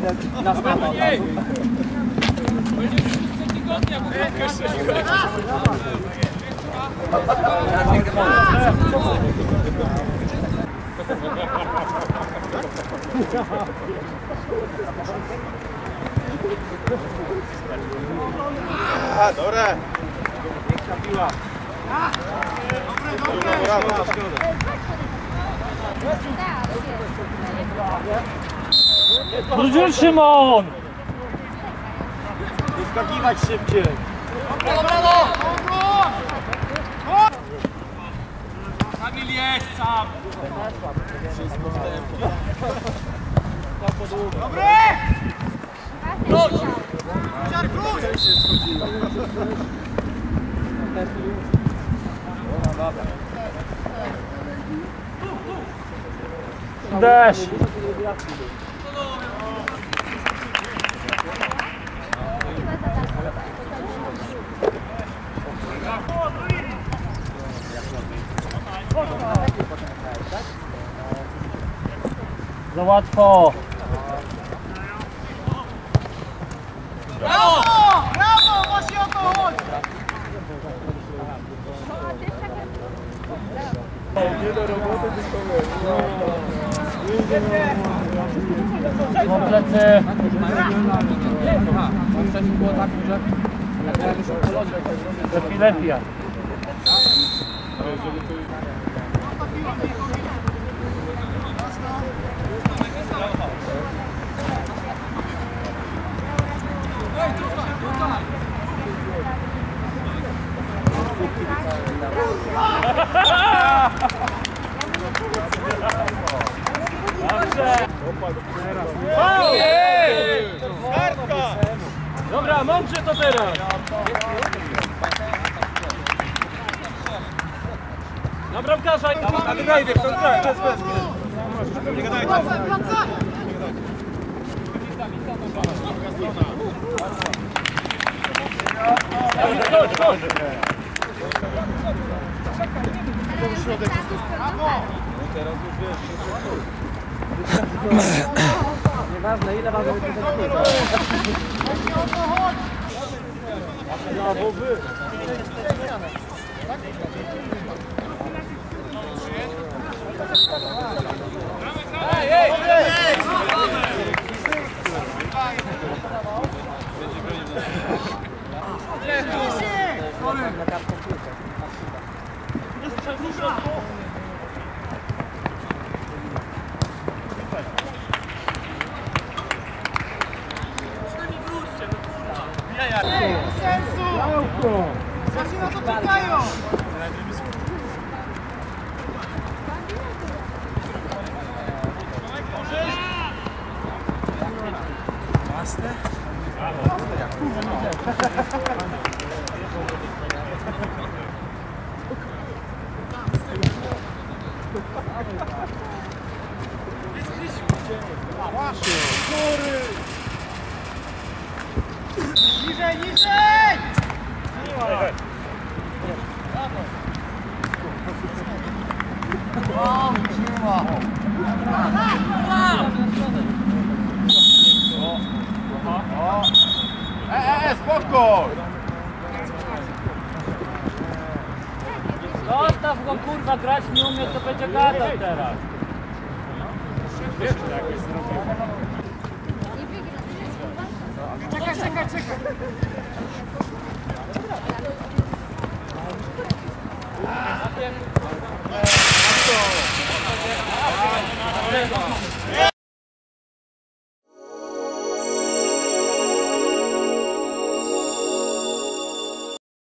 jak na stawę. Dobre! Piękna piła. Wróć Szymon! Wyskakiwać szybciej. Kamil jest sam! Dobry! Deszcz! Za łatwo! Brawo! Brawo! Właśnie o to chodzi! Nie do roboty, tylko Mam plecy! Wcześniej było tak, że Lepiej. Dobra, mądrze to teraz! Na bramkarza! A ty daj, to graj, to jest bez. Nie gadajcie. nieważne ile ważą Zaczyna to pytają! Niżej, niżej! Spokój! Zostaw go kurwa, grać nie umie, to będzie gadał teraz.